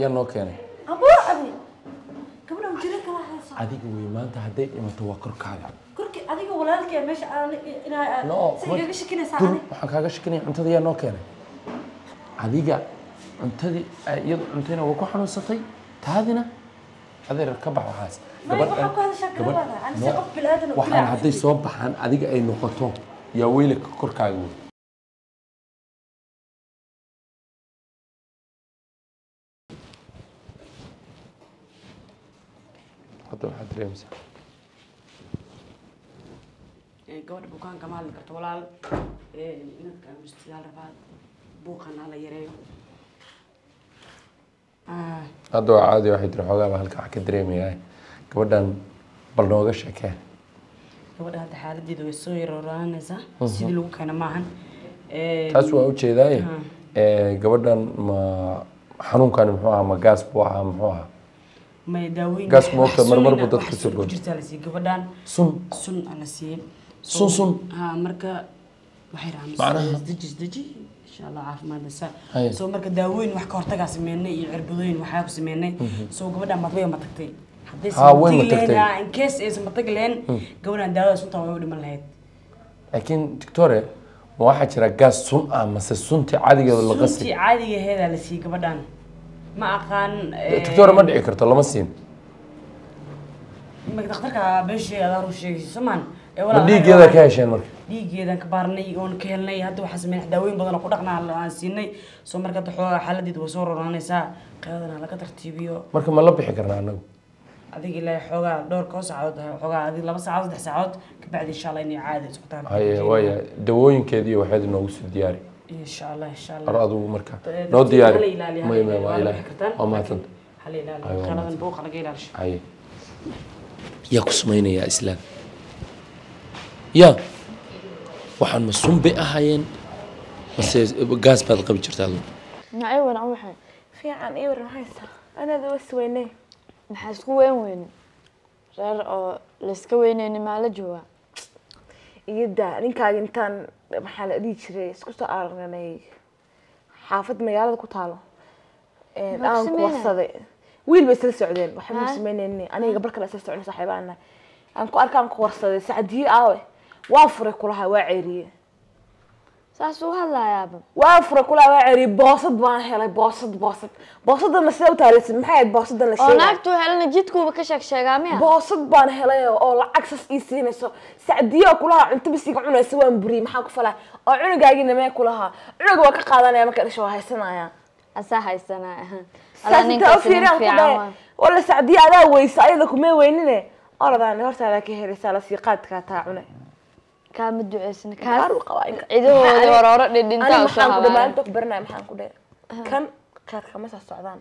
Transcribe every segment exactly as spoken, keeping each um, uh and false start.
يا نوكيني أبو أبي قبل أن تجري كلا حاسة أديك وما أنت هدي ما توكر كذا كرك أديك ولا لك يا مش أنا أنا no سيجا شكني ساعة حكاك شكني أنت ذي نوكيني أديك أنت ذي يد أنتنا وكو حنو سطي تهذينا هذا الكبح وحاس ما يبغى هذا شكل هذا أنا سأقف بالآدم وحنا هدي صوب حن أديك أي نقطة يا ويلك كرك عيون حتى واحد ريمس قبل بوكان كمال كتولال إنك كان مستدار بعد بوكان على يريو هذا عادي واحد يروح وقابل هالك حكي دريمي هاي قبل بلنوغش كان قبل هذا حالة دي دو يسوي رورانزا سيد لو كان معهن تاسوا أو شيء ذاي قبل ما حنون كان محوها ما قاس بوها محوها ما يداوين قاس موقع مرمر بدك تسوق جرت على سي قبل سن سن على سي سن سن ها مركا وحير عم معناها دجي دجي إن شاء الله عارف ما نسا سو مركا داوين وح كورتاع سميني يعربدين وحاب سميني سو قبل ما طبيعة ما تكتي ها وين ما تكتي إن كيس إذا ما تقلين قبل داوين سنتا ويقول من الهيد لكن دكتورة واحد شرا قاس سن آه بس سنتي عادي ولا قصي سنتي عادي هذا اللي سي قبل ما أقان دكتورة ما دعي كرت الله ما سين ما دكتورك بيش هذا روشي سمان ديق هذا كاشين مرك ديق هذا كبارني ون كهلني هذا وحس من داوين بدنا قدقنا على سيني سو مركا دحوا حالدي دوسور رانيسا قادنا لا كترتيبيو مركا ما لبخي كرنا عنو adiga ilaa xogaa dhowr koo saacadood xogaa adiga laba saacadood saddex saacadood ka bacdi insha Allah inay caadi iskutaan haye waaya dawooyinkeedii waxaad inoogu soo diyaari insha Allah insha Allah ar adigu marka noo diyaari ma ma waa ilaa oo maatan hal ilaali qaladan buuq laga ilaaliyo haye yaa ku sameynaya islaam yaa waxaan mas'uul bay ahaayeen bas gaas baad qabi jirtaa adigu nacay wana waxaan fiican iyo waran haysta ana dawas weynay maxaa isku weyn weyn reer oo la iska weynayni ma la jooga iyada ninkaaga intaan maxaa la dhigi jiray isku soo aragnay xaafad magaalada ku taalo ee aan ku wasaday wiil bay isla socdeen waxa ma sameynayni aniga barka la isla socon saaxiibana aan ku arkaan ku warsaday saacadii aawe waa furay kulaha waa ceeriye saasuu hadlayaaba waa furay kulaha waa ceeriye boosad baan helay boosad boosad boosada ma soo taarisay maxay boosadan la sheegay oo naagtu helna jidkuuba ka sheeg sheegaamiya boosad baan helay oo lacag sas ii siinayso saacadiyo kulaha cunto bisiga cunaysa waan buri maxaa ku falay oo cunugaagina ma kulaha cunuga waa ka qaadanaya marka dhasho haysanaya asa haysanaya ala ninka fiiran fiican wala saacadiyo adaa weysa ayada kuma weynine oradaan hortaada ka helaysa la sii qaadka taa cunay كام الدعسنا كام عيدو ورورة للدنيا وشها ما أنت كبرنا محن كده كم كان خمسة السعدان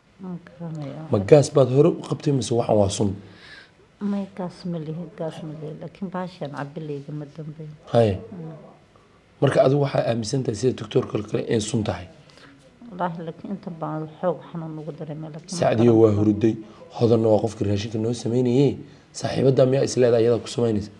مقاس بعد هرب قبتي مسوحة واصل ما يقاس ملي قاس ملي لكن باشا عبلي جمد دمبي هاي مركا أدو واحد أمسنت يصير دكتور كل كل إيه صنتهاي والله لكن أنت بعد الحوق حنون نقدر ملك سعدي هو هردي هذا النواقف كرهاشين كنوع سميني إيه صاحب الدم يا إسلام يلا كسمينيس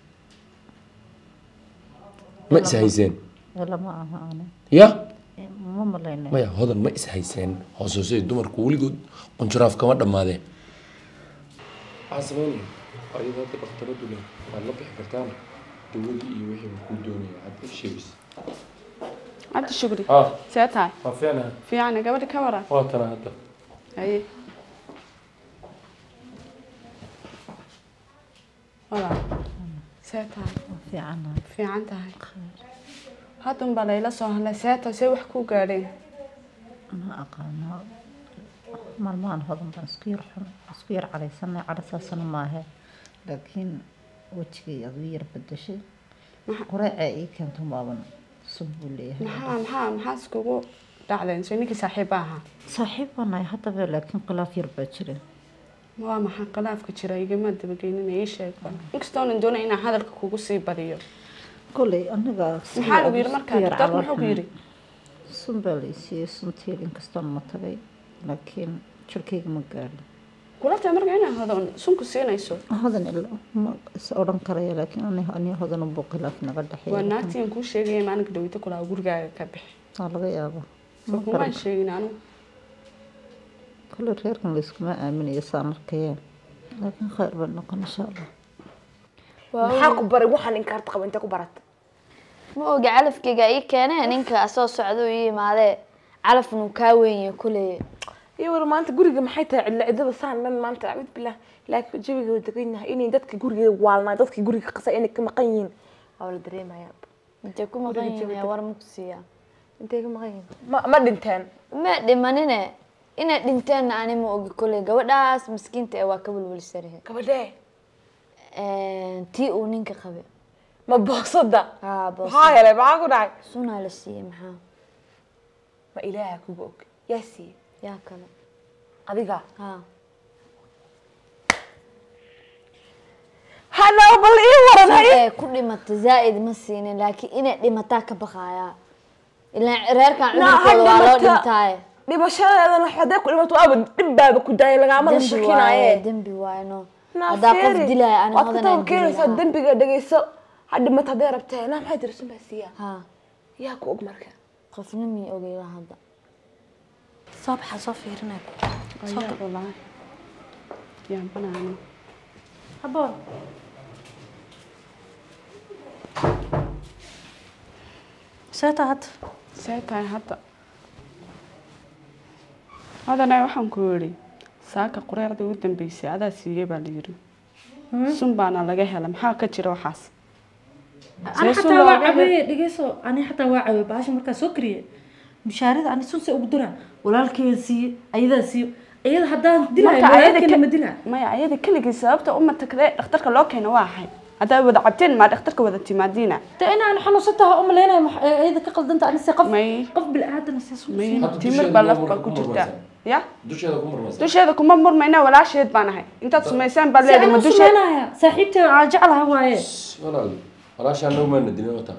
ما إسهايسين ولا ما أنا يا ما ملينا ما يا هذا ما إسهايسين خصوصي الدمر كولي قد قنشراف كمان دم هذا عصباني أيضا هذا بختار دوله والله بحكرتان دولي يوحي وكودوني عاد إيش بس عبد الشكري آه ساعتها آه فعلا فعلا قبل الكاميرا واتنا هذا أي والله ساعتها في عنا في عندها هاتم بلايلا سهلة ساعتها سوي حكوا قارين ما أقانا مرمان هذا بسكير بسكير على سنة على أساس ما هي لكن وجهي يغير بدشي قراءة إيه كانت مابن سبولي محا محا محا سكوا دعلين شنيكي صاحبها صاحبنا حتى لكن قلاف يربجري ما maxaa qalaafka jira igama dabageynin ay sheegay inkastoo aan doonay in hadalka kugu sii badiyo kulay anaga maxaa lagu yiri markaa dad wuxuu ku yiri sunbalisi suntii inkastoo ma tagay laakiin jirkeyga ma gaadhin kula taa markaa inaa hadan sunku siinayso hadan ma oran karayo laakiin aniga aniga hadan u boqolaaf naga dhaxay waa naagtiin ku sheegay maalinka dhawita kula gurigaaga ka bixi waa laga yaabo kuma sheegin anu كل خير كان لسكما آمن يسامر كيان لكن خير بنقول إن شاء الله maxaa ku baray waxaan inkaarta qaba inta ku barat ma oga calafkayga ii keenay ninka soo socdo ii imaadee calafnu ka weyn kulay iyo war maanta guriga maxay tahay cidla cidada saan dhan maanta aad bilaa laakiin jawiga wada deganyahay inay dadka guriga waalnaa dadka guriga qasay inay ka maqan yihiin waa la dareemayaa inta ku maqan yihiin war ma ku siiya intee ka maqan yihiin ma ma dhinteen ma dhimanine ina dhinteen aan ma ogi kulay gabadhaas miskiinta ee waa ka walwalsanahay gabadhee ee tii uu ninka qabay ma boosada ha boos maxaa yeelay maxaa ku dhacay sunaa la siiyay maxaa ma ilaaha kugu og yaa siiyay yaa kale adiga ha hana bal ii waran hay ee ku dhimata zaid ma siinin laakiin ina dhimata ka baqaaya ilaa reerkan cudurkooda waa loo dhintay dhimashadeedan waxay ku dhimato aaba dhibbaaba ku daayay lagama shaqinaaye dambi waayno hada qof dilay aan hodan aan keenaysa dambiga dhageyso hadima taday rabtay na maxay dirsan baasiya ha yaa ku og marka qofna mi ogay la hada صباح صفي هناك ayaa walaa yaan banaano حبون ساتات see tahay hadda hadana waxaan ku yiri saaka qureecda ugu dambeysay adaa siiyay baa la yiri sun baana laga helay maxaa ka jira waxaas انا حتى واعبي دغيسو انا حتى واعبي باش marka soo kariye mushaarada aan sunse ugu dira walaalkeesi ayada si ayada hadaan dilay walaalkeena ma dilaa maya ayada kaligiis sababta uma tagday dhakhtarka loo keenay waa hay hadaa wada cabteen ma dhakhtarka wada timaadina ta inaan xanuunsatahay uma leenahay ayada ka qaldanta aan si qof qof bil aadan si sun timir baa lafba ku jirta ya dusheeda ku murmaysa dusheeda kuma murmayna walaasheed baan ahay intaad sumeysaan baa leedahay ma dusheeda saaxiibtay aan jecelahay waaye walaal walaashaan loo maana dilin wata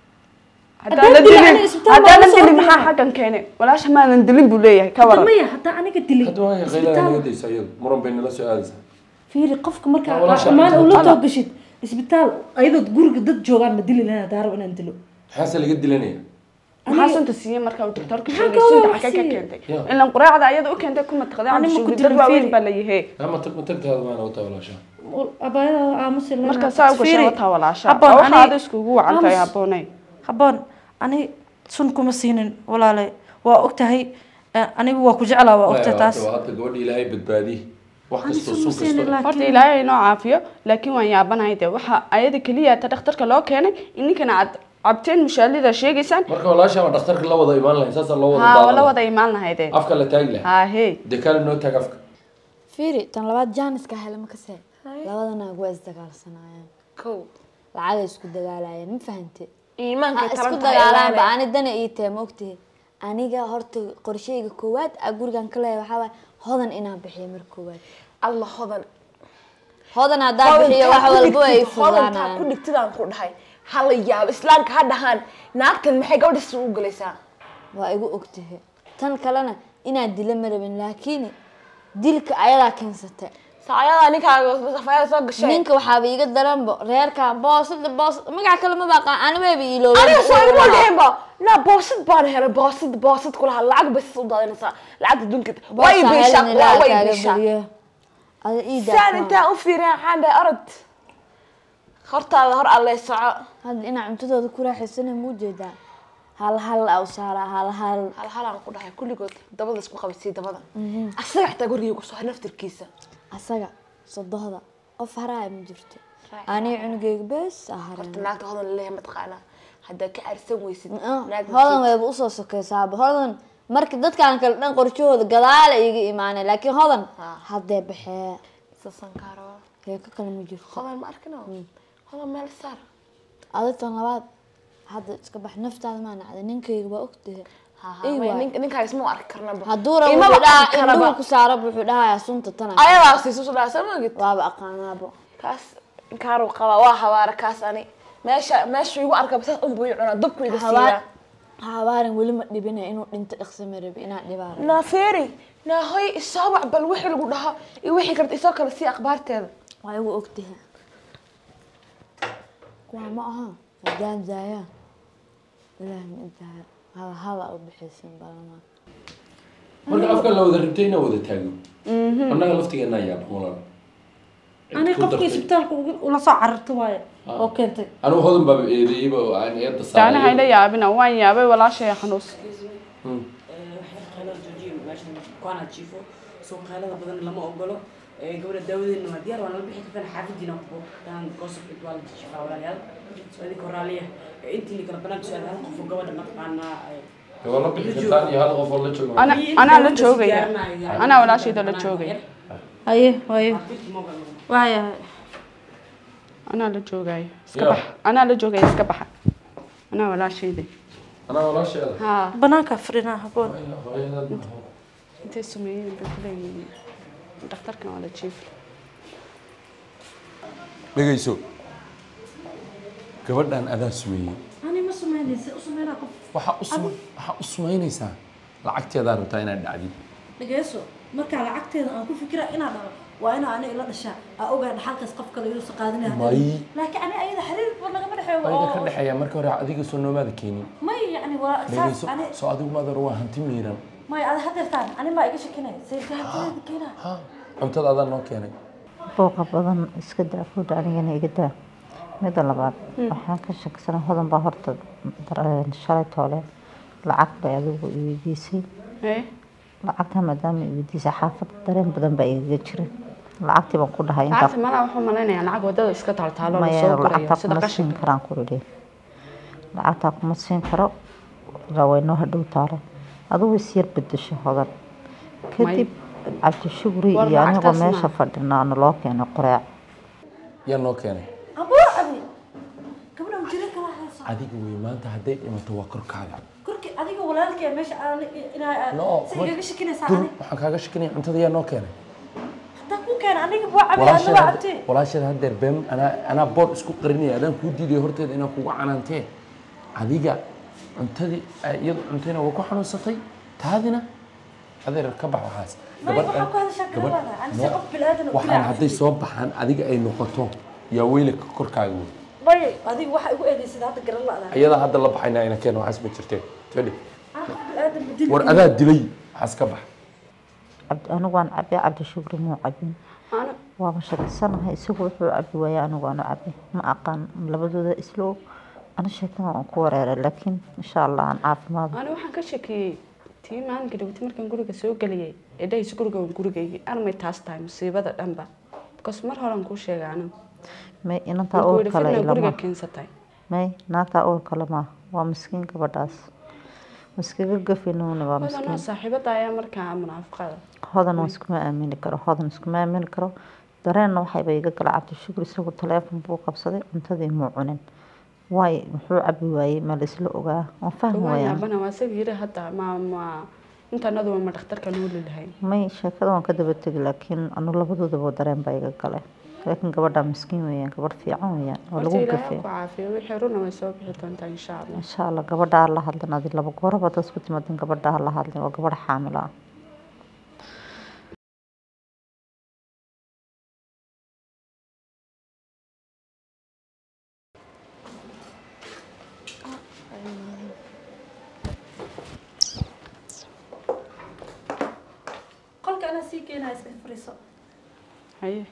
haddaan la dilin haddaan la dilin maxaa xaggan keenay walaasha maanan dilin buu leeyahay ka waran maya haddaan aniga dilin hadda waa qeylada naga daysa iyadu muran bay nala soo aadaysa fiiri qofka marka amaan uu la toogashid isbitaal ayadoo guriga dad joogaan ma dili lahaa daaro inaan dilo maxaase laga dilanaya maxaa sunta siiyay marka uu doctorka sheegay sunta xagga ka keentay ilan quraacda ayada u keentay kuma taqday aan soo dad waaweyn baa la yahay ama tag ma tagtaada maana wata walaasha abaayada aamusi la marka saa ugu sheegata walaasha waxa aad isku ugu wacantay haboonay haboon ani sun kuma siinin walaalay waa ogtahay anigu waa ku jeclaa waa ogtahay taas waa hadda gabadha ilaahay badbaadi wax kasta sun kasta horta ilaahay inoo caafiyo laakiin waan yaabanahay de waxa ayada kaliya ta dhakhtarka loo keenay ininkana aad cabteen mushaalida sheegaysaan marka walaasha waa dhakhtarka la wada imaan lahayn saas loo wada haa wala wada imaan lahayd afka la taag lahayd haa hey dekaan noo taag afka fiiri tan labaad jaaniska helama ka see labadana waa isdagaalsanayaan kow lacag isku dagaalayaan ma fahantay iimaanka isku dagaalaan ba ani dana ii tahay ma ogtahay aniga horta qorsheyga koowaad a gurigan ka leeyahay waxa waay hodan inaan bixiyo mar koowaad allah hodan hodan hadaa bixiyo wax walba ay fudaanaan ku dhigtidaan ku dhahay hala yaab islaamka ha dhahaan naagtan maxay gabadha soo galaysaa waa igu ogtahay tan kalena inaan dilo ma rabin laakiin dilka ayadaa keensatay saayada ninkaaga safayada soo gashay ninka waxaa iga daranbo reerkan boosada boos magac kale ma baqaan ana weebi ilooba ana soo ma leebo na boosad baan helay boosad boosad kula lacag bas soo daadanaysa lacag dunka way beesha way beesha ada iida saan inta u fiiran xanda arad hortaada hor alle soco hadda ina cuntadooda ku raaxaysanay muu jeedaa hal hal aw saara hal hal hal hal aan ku dhahay kulligood dabada isku qabsay dabada asaga xitaa guriga ku soo naftirkiisa asaga sodohda qof haraay ma jirto ani cunugeyga bes ahara naagta hodan leeyahay ma taqaana hadda ka arsan weysid naagta hodan way u soo sokaysaa hodan marka dadkan kale dhan qorshooda gadaal iga iimaanay laakiin hodan hadee baxee sasan karo ee ka kala ma jirto hodan ma arkino hodan meel saar adatan labaad hadda iska bax naftaada ma nacday ninkayga waa ogtahay ninkaa isma arki karnaba hadduu rabo wuxuu dhahaa indhuhu ku saaro wuxuu dhahayaa sunta tana ayadaa siiso su dhaha samagid waaba aqaanaabo kaas inkaaru qaba waa habaara kaas ani meesha meesha igu arka bas un buu cunaa dabku ida siiyaa habaarin weli ma dhibina inuu dhinto dhaqso ma rabi inaa dhibaar na feeri na hoy isaabac bal wixii lagu dhaha iyo wixii karta isoo kala sii akhbaarteeda waa igu ogtahay kuwa ma aha hadaan daaya ilaahi ma daaya هذا هذا أو بحسن بالما مرة safka la wada rabtayna wada taago annaga laftigeena ayaa walaal أنا قفكي سبتالك ولا صعرت وايد أوكي أنا هذا باب إيدي بقى يعني يد الصعيد تعالى هاي يا ابنا وين يا أبي ولا شيء خنوس خلال جوجي ماشي كنا تشوفه سو خلال بدن لما أقوله قبل الداود إنه مدير وأنا بحكي كان حافظ دينا كبو كان قصة إدوال تشوفه ولا يال سؤالي كوراليه أنت اللي كنا بنات سؤال هل كفو قبل ما تبعنا والله بحكي ثاني هذا غفور لك أنا أنا لا تشوفي أنا ولا شيء ده لا تشوفي أيه أيه وايا أنا لا جوجاي سكبح أنا لا جوجاي سكبح أنا ولا شيء دي أنا ولا شيء ها بناك فرنا هبون أنت سمين بكل دكتور كان على تشيف dhegayso gabadhan adaa sumeeyey أنا ما سمعني سمعنا كف waxa u sum waxa u sumeynaysaa lacagteeda rabtaa inaad dhacdid dhageyso marka lacagteeda aan ku fikira inaan dhalo waa ina ana ila dhashaa aa ogaan halkaas qof kale inuu saqaadinayo may laakiin ana ayada xiriir war laga madaxeeyo ayda ka dhaxeeya marka hore adiga soo noomaada keenin may yani waa dhegayso asaas ana soo adigu maadar waa hanti miiran may ada hadeertaan ani ma iga shakinay sayidka hantideeda keena ha cuntada adaa noo keenay booqa badan iska daa food anigana iga daa midda labaad waxaan ka shaksanaa hodan baa horta shalay toole lacag bay adigu i weydiisay إيه lacagta maadaama i weydiisay xaafadda dareen badan baa igaga jira lacagtii baan ku dhahay inta عارف ما أنا وحنا مالنا أنا عقود ده إسكت على تعالى ma ولا yeelo سوق ولا lacagtaa صدق kuma قشة siin karaan ku idhi lacagtaa kuma siin karo raweynoo hadhow taale adigu is yar bedesho hodan kadib cabdishugri War iyo anigoo lacagtaas meesha ma- fadhinaa naloo keenay qoreec yaa noo keenay abo abi gabadha jira kala hayso adiga wey maanta hadday dhimato waa korkaaga kurki adiga walaalkay meesha aan inaa no si iga shakinaysa dur ani waxaan kaaga shakinaya cuntada yaa noo keenay hataa ku keen aniga buu cabi walaasheed anaba hadda- abti walaasheed haddeer been anaa anaa bood isku qarinaya adaan kuu diidaya horteeda inaan kugu canaantee adiga cuntadii ay iyadu cuntayna waa ku xanuunsatay taadina adeer ka bax waxaas May, waxaa ku hadashaa gabadh- gabadha. Ani si no, qof bilaadan u waxaan kula hadday cabsi. soo baxaan adiga ay noqoto yaa weylaka korkaaga wey bay adiga waxa igu eedeysay hadda garan la adaa ayadaa hadda la baxaynaa ina keena waxaas ma jirteen tedhi ana qof bilaadan bedel war adaa dilay waxaas ka bax cabdi anigu waan cabi cabdishugri muu cabin أنا waaba shakisanahay isagu wuxuu cabi waaya anigu aanu cabi ma aqaan labadooda islo ana sheekada waan ku wareeray laakiin insha allah aan caafimaad أنا waxaan ka shakiyay tii maalinka dhawti markaan guriga soo galiyay ee dhayis guriga waan gurigayay armay taas tahay musiibada dhanba because mar hore aan kuu sheegay anigu may inantaa markuu uur yidhi kale fitna ilama guriga keensatay may naantaa uur kale ma waa miskiin gabadhaas miskiga gafinuuna waa wadanoo miskiin saaxiibada ayaa markaa munaafiqada hodan waa iskuma aamini karo hodan iskuma aamini karo dareenna waxayba iga gala cabdishugri isagu taleefon buu qabsaday cuntadii muu cunin waay muxuu cabi waayey ma la isla ogaa waan fahmi waan waayaan yaabana waa isaga yiri hadda ma ma intanadu ma dhakhtarka nooli lahayn may sheekada waan ka daba tegi laakiin anu labadoodaba dareen baa iga galay laakiin gabadha miskiin weeyaan gabadh fiican weeyaan oo lagu horta ilaahay gafay ku caafiyo wixii runa way soo bixi doontaa insha allah insha allah gabadha la hadlan adi laba gooraba dad isku timaadin gabadha la hadlin waa gabadh xaamil ah qolka ana sii keenaa iska fariiso haye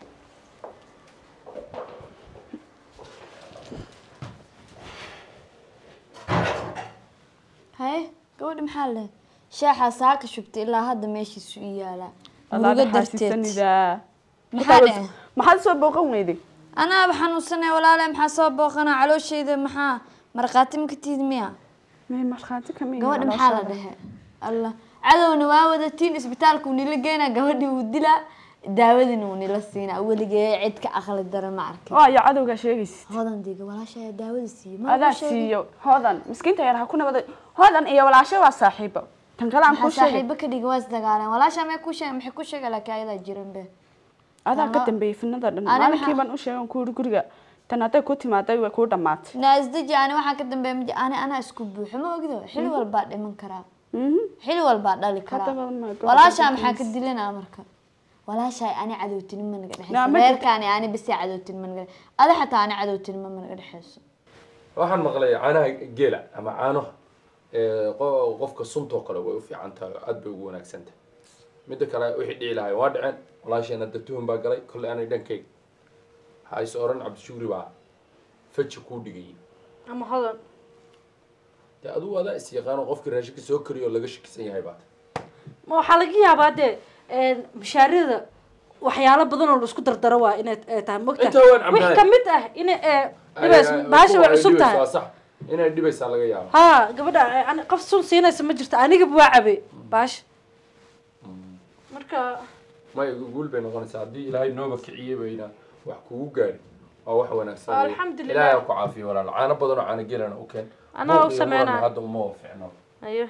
haye gabadha maxaa le shaaxa saaka shubtay ilaa hadda meeshiisu i yaalaa Allah murugo dhaxasiisan darteed idaa maxaa dhacay maxaad soo booqan weyday anaaba xanuunsanay walaale maxaa soo booqana calooshayda maxaa markhaati ma ka tiid miya may markhaati ka mid gabadha maxaa la dhehe allah cadowna waa wadatiin isbitaalka uu nila geynaa gabadhii uu dilaa daawadina uu nila siinaa weligee cid ka aqli dara ma arkin waa ya cadowga sheegaysid hodan diga walaashaa daawada siiyey ma adaa siiyo hoodan miskiinta yar ha ku nabada hoodan iyo walaasho waa saaxiibo tan kale aan ku maxaa sheegay saaxiibo ka dhiga waa isdagaaleen walaashaa may ku sheegay maxay ku sheegay laakiin ayadaa jiran be adaa ka dambeeyay finada dhan Ani maalinkii maxaa- baan u sheegay ku guriga tan hadday ku timaaday way ku dhamaatay naa isdaji ani waxaan ka dambeeya mid ani anaa isku buuxo ma ogdo xili walbaa dhiman karaa xili walbaa dhali karaa Haddaba ma gabadha walaashaa dadkiisa. maxaa ka dilanaa marka walaashaa ani cadowtinimo naga Naa, dhexeyso ma reerkaani ani bisi cadowtinimo naga ada xataa ani cadowtinimo ma naga dhexeyso waxaan maqlay caanaha geela ama caano ee qo- qofka suntoo kale way u fiican tahay oo aad bay ugu wanaagsan tahay midda kale wixii dhici lahay waa dhaceen walaasheena datuhun baa galay kolley aanay dhankayga waxaa is oran cabdishuuri baa faji kuu dhigayay ama hodan dee adigu adaa is yaqaano qofkii raashinka soo kariyo oo laga shakisan yahay baa ma waxaa laga yaabaa dee mashaarida waxyaalo badan oo la isku dardaro waa inay tahay mogta wix kamid ah inay dhibays baasha way cusub tahay sax inay dhibaysaa laga yaabo ha gabadha qof sun siinaysa ma jirto anigaba waa cabe baasha marka may guul bay noqonaysaa haddii ilaahay nooba kiciyey bayna wax kugu gaari waa wax wanaagsan alxamdulilah ilaahay ku caafiyo walaal caano badan oo caano gelana u keen anaa u sameynaa hadda uma fiicno ayo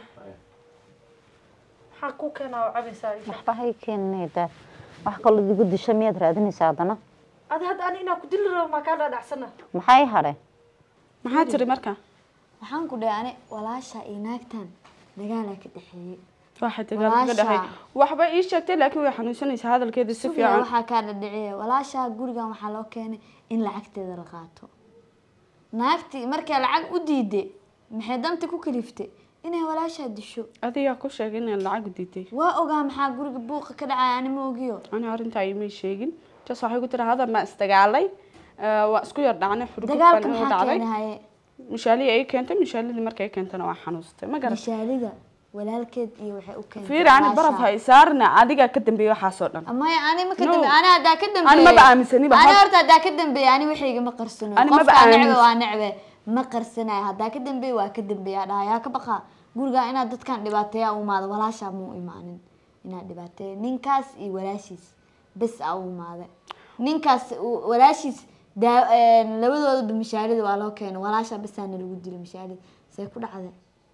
maxaa ku keenaa oo cabaysaa waxba hay keenayda wax kaloo digu disha miyaad raadinaysaa haddana adi hadda ani inaa ku dili rabo maa kaa dhaadhacsana maxay hadhe maxaa tiri marka waxaan ku dhahay ani walaasha iyo naagtan dagaalaa ka dhexeeyey waxa dagaal ka dhaxay waxba ii sheegtay laakiin way xanuunsanaysaa hadalkeeda si fiican waxa ka dhacay walaasha gurigan waxa loo keenay in lacagteeda la qaato naagti markay lacag u diiday maxay danta ku kaliftay inay walaasha disho adiga ku sheegay in lacag u diiday waa ogaa maxaa guriga buuqa ka dhacay ani ma ogiyo ani arinta ay ma sheegin taas waxay ku tiraahdaa ma isdagaalay waa isku yar dhacnay xurgub dagaalka maxaa keenahay mishaaliga ay keentay mishaaliga markay ay keentana waa xanuustay ma garan mishaaliga walaalkeed iyo waxay u keentay fiir ani baraf hay saarna adiga ka dambeeyo waxa soo dhan ama ani ma ka dambeeyo ani hada ka dambeeyo ani ma baaamisani ani horta hada ka dambeeyo ani wixii ma qarsano qofka nacbe waa nacbe ma qarsanay hada ka dambeeyo waa ka dambeeyo dhaaya ka baqa guriga inaad dadkan dhibaateeya u maado walaasha mu imaanin inaad dhibaateeyo ninkaas iyo walaashiis bas au maade ninkaas walaashiis labadooda mishaarida waa loo keenay walaasha bas aan lagu dilo mishaarida say ku dhacday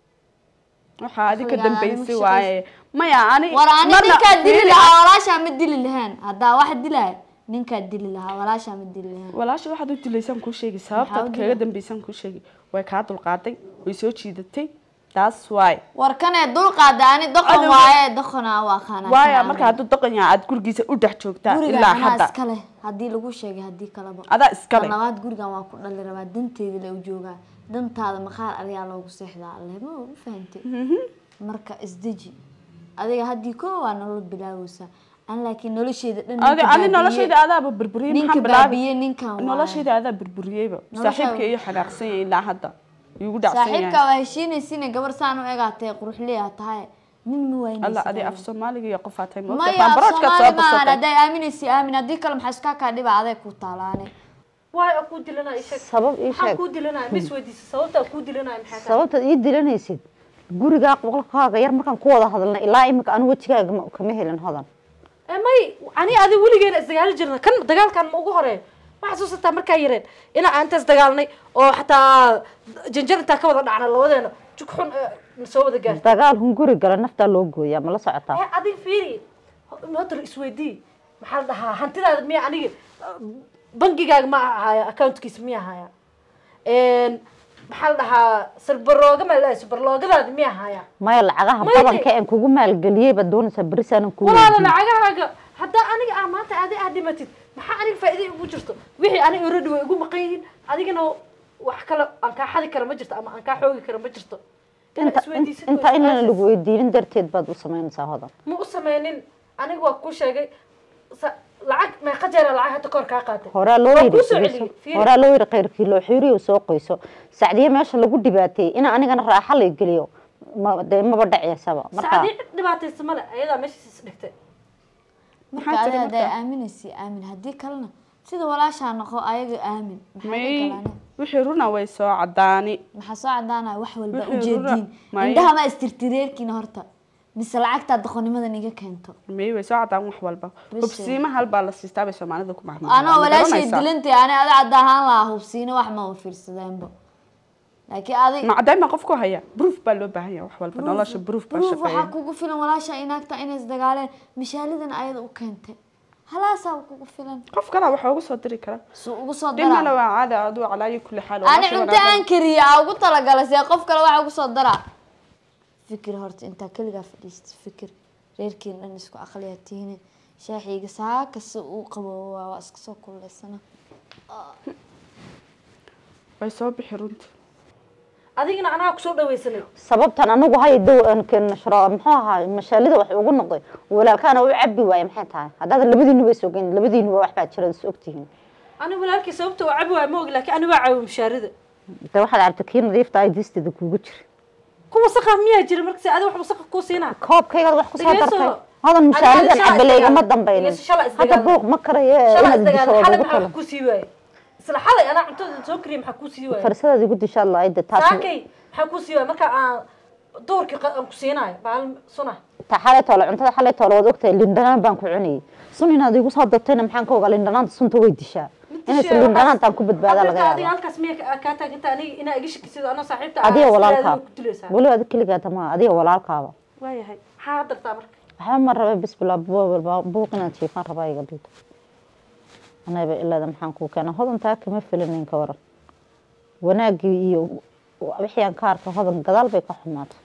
waxa adiga ka dambeysay waaye maya ani war ani ninka dili lahaa walaasha ma dili lahaan hada wax dilay ninka dili lahaa walaasha ma dili lahaan walaasha waxaad u dilaysan ku sheegi sababta kaga dambaysan ku sheegi way ka dul qaaday way soo jiidatay taas waay war kana dul qaaday ani doqon waaye doqona waa khana waaya marka hadu doqon yaa aad gurigiisa u dhex joogtaa ilaa hadda iskale hadii lagu sheegay hadii kalaba ada iskale nabaad gurigan waa ku dhali rabaa danteeda la u joogaa dantaada maqaar ariyaa loogu seexdaa alle ma u fahantay marka isdeji adiga hadii koo waa nolol bilaawaysa aan laakiin nolosheeda dhan adiga ani nolosheeda adaa burburiyay maxaan bilaabiyay ninkan nolosheeda adaa burburiyayba saaxiibka iyo xanaaqsan yahay ilaa hadda igu dhacsan yahay saaxiibka waa heshiinaysiina gabar saan u egaatay qurux leeyahay tahay nin ma waynaysa alla adi af Soomaaliga iyo qof aatay ma qofaan barashka soo basatay haday aaminaysi aamin hadii kale maxaa iska ka dhiba aday ku taalaane waay ku dilanaa isha sabab ii sheeg ku dilanaa mis weydiisay sababta ku dilanaa maxaa sababta ii dilanaysid guriga qolkaaga yar markaan ku wada hadalna ilaa imika aan wajigaaga kama helin hodan amay ani adi waligeena isdagaal jirna kan dagaalkan ma ugu hore ma xasuusataa markaa yareen ina aan taas dagaalnay oo xataa janjar inta ka wada dhacna labadeena jugxun soo wada gaartay dagaal hun guri gala nafta loo gooyaa ma la socotaa ee adi fiiri hotel isweydii maxaa la dhahaa hantidaada miya aniga bangigaaga ma ahaya accountkiisa miya ahaya een maxaa la dhahaa sarbarooga ma la sarbaroogadaada miya ahaya maya lacagaha badanka aan kugu maalgeliyay ba doonaysa barisan ku walaal lacagahaaga hadda aniga ah maanta aadi aad dhimatid maxaa aniga faa'iido ugu jirto wixii aniga already way ugu maqan yihiin adigana wax kale aan ka xadi karo ma jirto ama aan ka xoogi karo ma jirto inta in lagu weydiin darteed baad u sameynaysaa hodan ma u sameynin aniga waa ku sheegay lacag ma qajeera lacag hada kor ka qaatay hora loo yiri hora loo yiri qeyrkii loo xiriyo soo qoyso sacdiye meesha lagu dhibaatay in anigana raaxa la geliyo ma ma dhaceysaba marka sacdiye dhibaataysa male ayada meesha is dhigtay maxaa tada day aaminaysi aamin hadii kalena sida walaasha noqo ayaga aamin maxay kalana wixii runa way soo cadaani maxaa soo cadaana wax walba u jeedin indhaha ma istirtireerkiina horta mise lacagta doqonnimada niga keento may way soo cadaan wax walba hubsiima hal baa la siistaa bay Soomaalida ku mahmud ana walaashay dilantay ana ada cadahan la hubsiina wax ma u fiirsadeenba laakiin adi ma cadayma qofku haya proof baa loo baahan yahay wax walba nolosha proof baa shaqeeya waxa kugu filan walaasha inaagta inay isdagaaleen mishaalidan ayada u keentay halaasa kugu filan qof kale waxa ugu soo diri kara soo ugu soo dira dimana waa caada adu calaayi kulli xaal ana inta aan kariya ugu talagalay si qof kale waxa ugu soo dara fikir horta inta kaliga fadhiist fikir reerkeen dhan isku aqliyatiina shaaxiga saaka soo qabo waa iska soo kuleysana way soo bixi runta adigina anaa ku soo dhaweysanay sababtan anagu hay dawaan nashro maxaa ahaa mashaalida wax ugu noqday walaalkaana u cabbi waay maxay tahay hadda labadiinu way soo gayn labadiinu wax baa jira is ogtihiin anigu walaalkii sababta oo cabbi waay ma og laakiin anigu waa caawi mushaarida da waxaad aragtay kii nadiifta ay disteeda kuugu jira kuwa saqa miyaa jira markii adiga wax saqa ku siinaa koobkayga wax ku soo dartay hadan mushaaridan cabbilayga ma dambaynin hadda buuq ma karayo inaad disho ku sii waay isla xalay ana cuntada soo kariim waxa ku sii waay farsada ugu disha Allah ayda taas saakay waxa ku sii waay marka aan doorkii aan ku siinayo baal suna ta xalay toolo cuntada xalay toolo wad ogtay lindanaan baan ku cunay sun inaad igu soo dabtayna maxaan ka ogaa lindanaan sunta way dishaa inay lindanaan tan ku badbaada laga yaabo halkaas miya ka taaganta aniga ina iga shakisido ana saaxiibta adiga walaalka wali aad kaliya tama adiga walaalkaaba waayahay ha dartaa marka waxa ma rabay bisbillah buuqina jiifan rabay iga dhigto أنا بإلا ذا محنكو كان هذا تاك ما فيلمين كورا وناقي وحيان كارت هذا قدال بيك حمات